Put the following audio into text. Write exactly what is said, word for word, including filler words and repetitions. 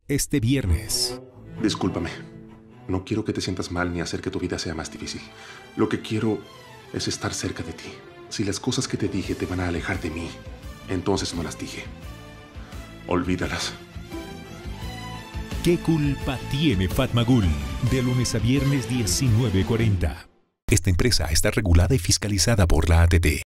este viernes. Discúlpame. No quiero que te sientas mal ni hacer que tu vida sea más difícil. Lo que quiero es estar cerca de ti. Si las cosas que te dije te van a alejar de mí, entonces no las dije. Olvídalas. ¿Qué culpa tiene Fatmagul? De lunes a viernes diecinueve cuarenta. Esta empresa está regulada y fiscalizada por la A T T.